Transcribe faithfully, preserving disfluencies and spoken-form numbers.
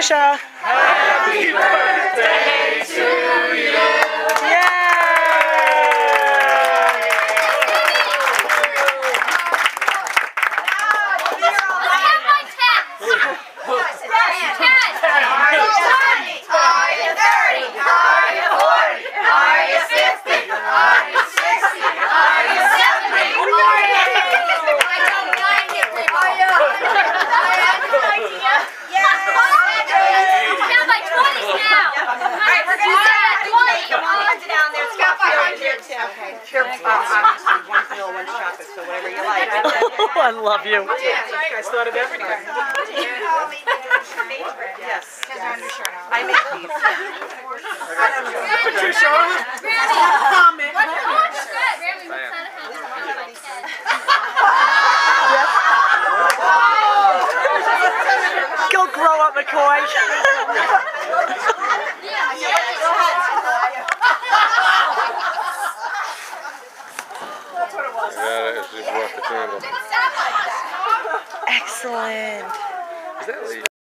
Patricia. Happy birthday to you. Yeah. Here, um, obviously, one's vanilla, one's chocolate, so whatever you like. Oh, I love you. Yeah, you guys thought of everything. Yes. I make these. Patricia, comment. Go grow up, McCoy. Yeah, she brought the candle. Excellent. Is that